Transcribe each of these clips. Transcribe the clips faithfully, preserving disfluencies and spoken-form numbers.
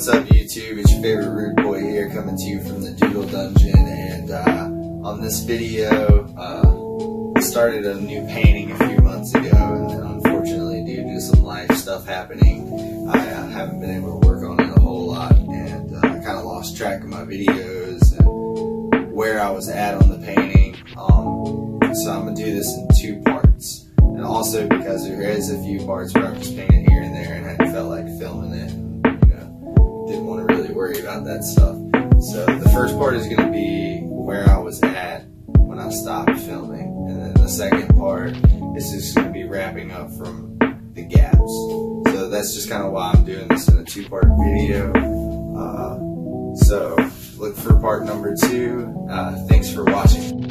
What's up, YouTube? It's your favorite Rude Boy here, coming to you from the Doodle Dungeon. And uh, on this video, uh, I started a new painting a few months ago, and then unfortunately, due to some life stuff happening, I uh, haven't been able to work on it a whole lot, and uh, I kind of lost track of my videos and where I was at on the painting. Um, so I'm gonna do this in two parts, and also because there is a few parts where I'm just painting here and there, and I felt like filming it. Didn't want to really worry about that stuff. So the first part is going to be where I was at when I stopped filming, and then the second part is just going to be wrapping up from the gaps. So that's just kind of why I'm doing this in a two-part video. Uh, so look for part number two. Uh, thanks for watching.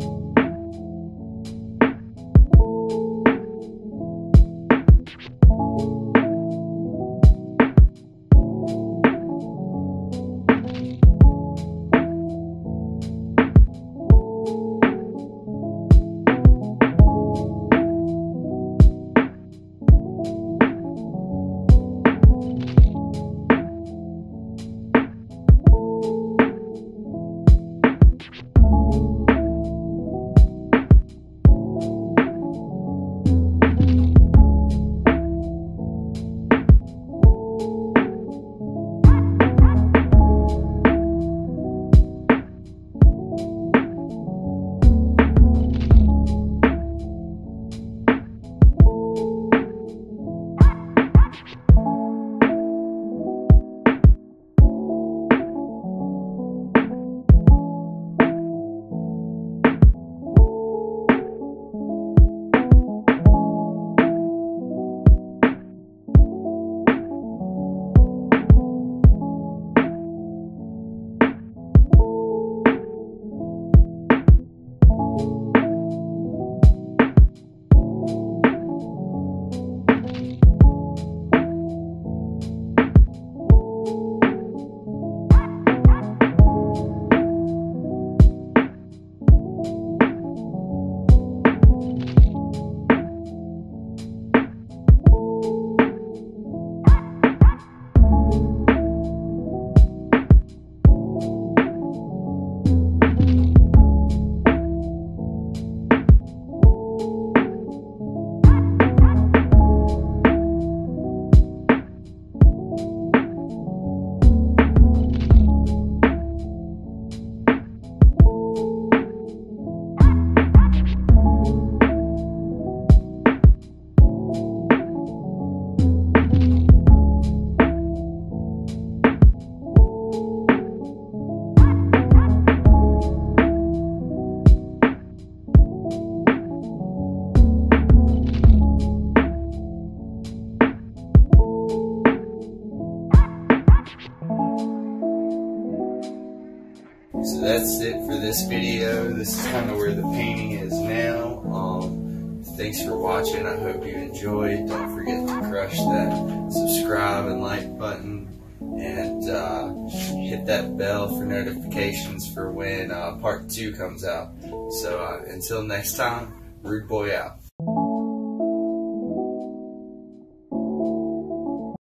So that's it for this video. This is kind of where the painting is now. Um, thanks for watching. I hope you enjoyed. Don't forget to crush that subscribe and like button, and uh, hit that bell for notifications for when uh, part two comes out. So uh, until next time, Rude Boy out.